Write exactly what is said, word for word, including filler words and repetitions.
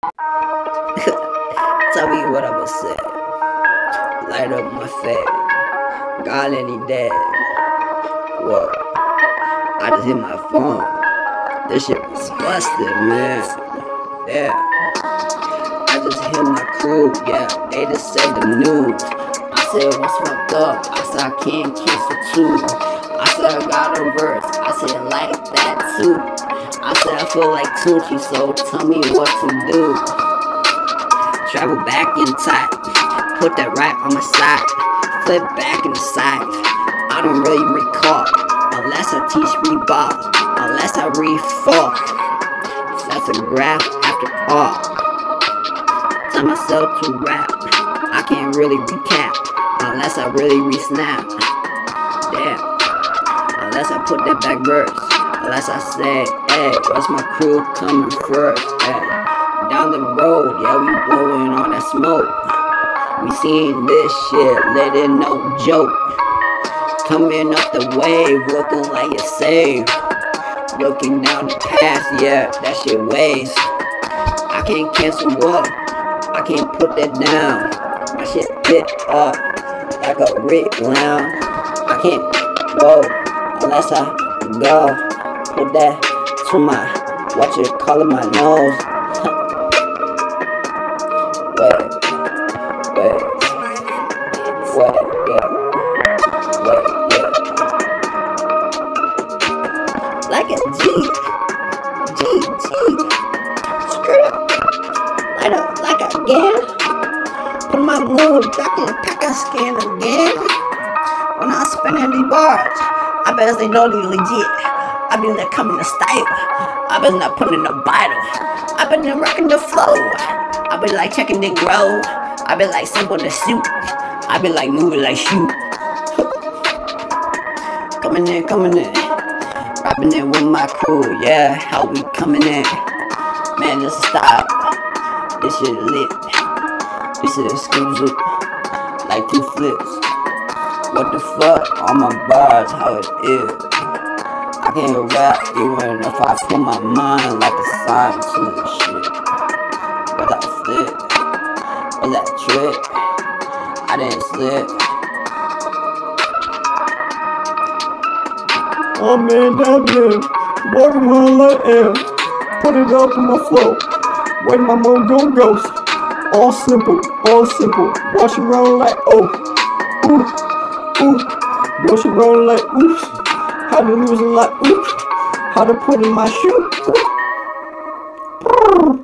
Tell me what I'ma say. Light up my face. God any day. What? I just hit my phone. This shit was busted, man. Yeah. I just hit my crew. Yeah. They just said the news. I said what's fucked up. I said I can't cancel too. I said I got a verse. I said like that too. I said I feel like Tunchi, so tell me what to do. Travel back in time, put that right on my side, flip back in the side. I don't really recall, unless I teach reball, unless I re-fall. That's a graph after all. Tell myself to rap, I can't really recap, unless I really re-snap. Damn, unless I put that back verse, unless I say, hey, what's my crew coming first, hey. Down the road, yeah, we blowing all that smoke. We seen this shit, let it no joke. Coming up the wave, looking like it's saved. Looking down the path, yeah, that shit weighs. I can't cancel up, I can't put that down. My shit hit up like a rig round. I can't go unless I go. Put that to my, what you call it, my nose. Wait, wait, wait, yeah, wait, yeah. Like a G, G, G, straight up, light up like again. Put my mood back in pack and scan again. When I'm spinning these bars, I bet they know they legit. I been there coming to style. I been not putting the bottle. I been there rocking the flow. I been like checking the grow. I been like simple to suit. I been like moving like shoot. Coming in, coming in. Rapping in with my crew. Yeah, how we coming in. Man, this is style. This shit lit. This shit exclusive. Like two flips. What the fuck? All my bars, how it is. I can't rap even if I put my mind like a sign to the shit. Was that slip? Was that trick? I didn't slip. Oh man, that man, walking around like air. Put it up in my flow. Wait, my mom gon' ghost. All simple, all simple. Wash around like oh, ooh, ooh. Wash around like oops. How to lose it like oops. How to put in my shoe. Ooh.